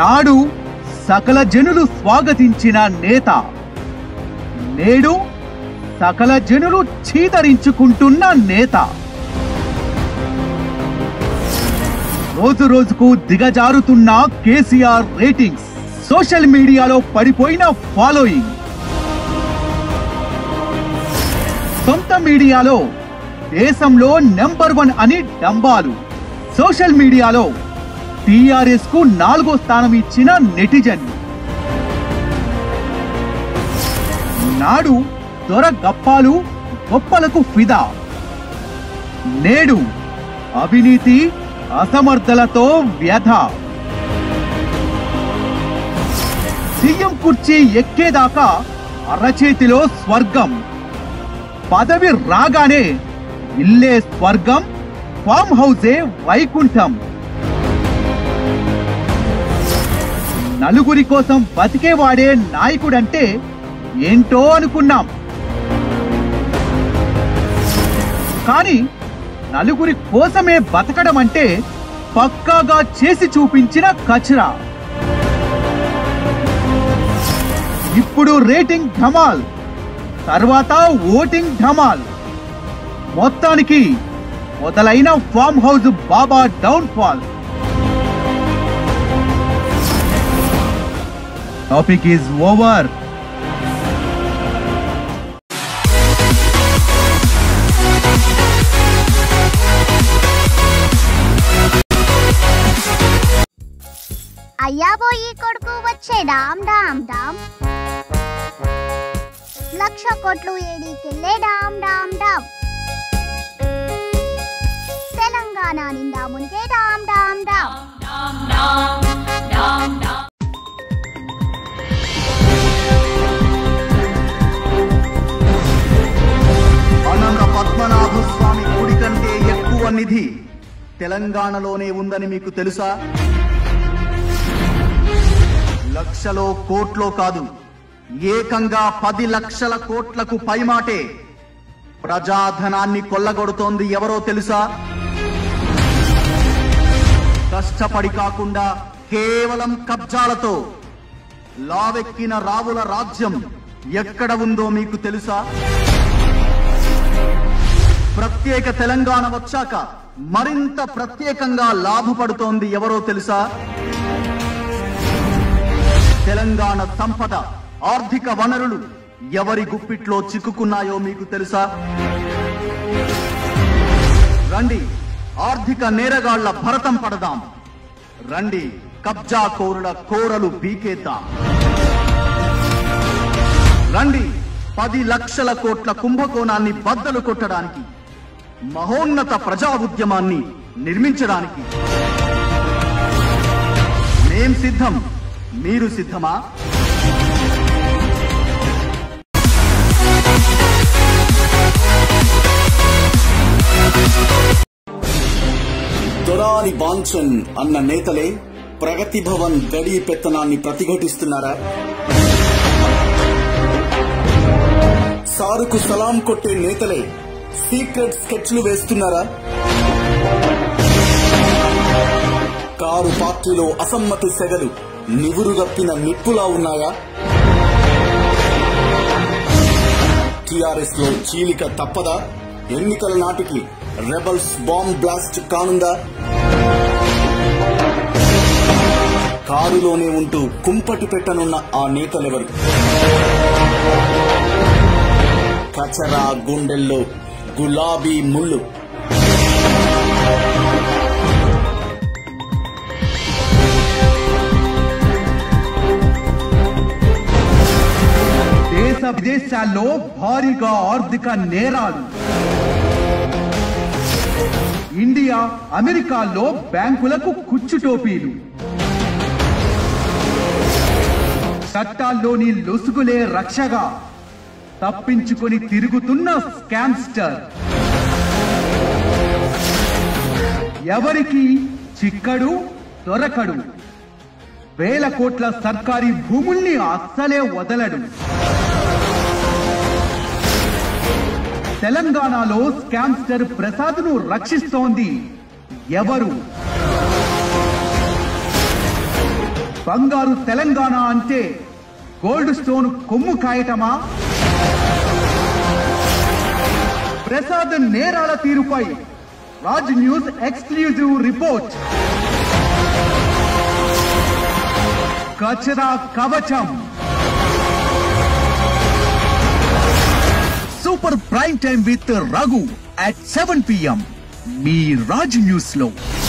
నాడు సకల జనులు స్వాగతించిన నేత నేడు సకల జనులు చీదరించుకుంటున్న నేత. రోజు రోజుకు దిగజారుతున్న కేసీఆర్ రేటింగ్స్, సోషల్ మీడియాలో పడిపోయిన ఫాలోయింగ్, సొంత మీడియాలో దేశంలో నెంబర్ 1 అని డంబాలు, సోషల్ మీడియాలో టీఆర్ఎస్ కు 4వ స్థానం ఇచ్చిన నెటిజన్లు. నాడు దొర గప్పాలు గొప్పలకు ఫిదా, నేడు అవినీతి అసమర్థలతో వ్యధ. సీఎం కుర్చీ ఎక్కేదాకా అరచేతిలో స్వర్గం, పదవి రాగానే ఇల్లే స్వర్గం, ఫామ్ హౌసే వైకుంఠం. నలుగురి కోసం బతికేవాడే నాయకుడంటే ఏంటో అనుకున్నాం. కానీ నలుగురి కోసమే బతకడం అంటే పక్కాగా చేసి చూపించిన కచరా. ఇప్పుడు రేటింగ్ ధమాల్, తర్వాత ఓటింగ్ ధమాల్. మొత్తానికి మొదలైన ఫామ్ హౌస్ బాబా downfall. Topic is over. అయ్యా పోయి కొడుకు వచ్చే డామ్ డామ్ డామ్, 1,00,000 కోట్లు ఏడీకెళ్ళే డామ్ డామ్ డామ్, తెలంగాణ నిండా మునిగే dam dam dam. Anantha Padmanabha Swamy గుడి కంటే ఎక్కువ నిధి తెలంగాణలోనే ఉందని మీకు తెలుసా? లక్షలో కోట్లో కాదు, ఏకంగా 10 లక్షల కోట్లకు పైమాటే ప్రజాధనాన్ని కొల్లగొడుతోంది ఎవరో తెలుసా? కష్టపడి కాకుండా కేవలం కబ్జాలతో లావెక్కిన రావుల రాజ్యం ఎక్కడ ఉందో మీకు తెలుసా? ప్రత్యేక తెలంగాణ వచ్చాక మరింత ప్రత్యేకంగా లాభపడుతోంది ఎవరో తెలుసా? తెలంగాణ సంపద, ఆర్థిక వనరులు ఎవరి గుప్పిట్లో చిక్కుకున్నాయో మీకు తెలుసా? రండి ఆర్థిక నేరగాళ్ల భరతం పడదాం, రండి కబ్జా కోరుల కోరలు బీకేద్దాం, రండి 10 లక్షల కోట్ల కుంభకోణాన్ని బద్దలు కొట్టడానికి, మహోన్నత ప్రజా ఉద్యమాన్ని నిర్మించడానికి. మేం సిద్ధం, మీరు సిద్ధమా? దొరారి బాంచన్ అన్న నేతలే ప్రగతి భవన్ గడి పెత్తనాన్ని ప్రతిఘటిస్తున్నారా? సారుకు సలాం కొట్టే నేతలే సీక్రెట్ స్కెచ్లు వేస్తున్నారా? కారు పార్టీలో అసమ్మతి సెగలు నివురుగప్పిన నిప్పులా ఉన్నాయా? టీఆర్ఎస్ లో చీలిక తప్పదా? ఎన్నికల నాటికి రెబల్స్ బాంబ్ బ్లాస్ట్ కానుందా? కారులోనే ఉంటూ కుంపటి పెట్టనున్న ఆ నేతలెవరు? కచరా గుండెల్లో గులాబీ ముళ్ళు. దేశ విదేశాల్లో భారీగా ఆర్థిక నేరాలు. ఇండియా, అమెరికాలో బ్యాంకులకు కుచ్చుటోపీలు. చట్టాల్లోని లొసుగులే రక్షగా తప్పించుకొని తిరుగుతున్న స్కామ్స్టర్. ఎవరికి చిక్కడు దొరకడు. వేల కోట్ల సర్కారీ భూముల్ని అస్సలే వదలడు. తెలంగాణలో స్కామ్స్టర్ ప్రసాద్ను రక్షిస్తోంది ఎవరు? బంగారు తెలంగాణ అంటే గోల్డ్ స్టోన్ కొమ్ము కాయటమా? ప్రసాద్ నేరాల తీరుపై రాజ్ న్యూస్ ఎక్స్క్లూజివ్ రిపోర్ట్. కచరా కవచం super prime time with Raghu at 7 PM మీ రాజ్ న్యూస్ లో.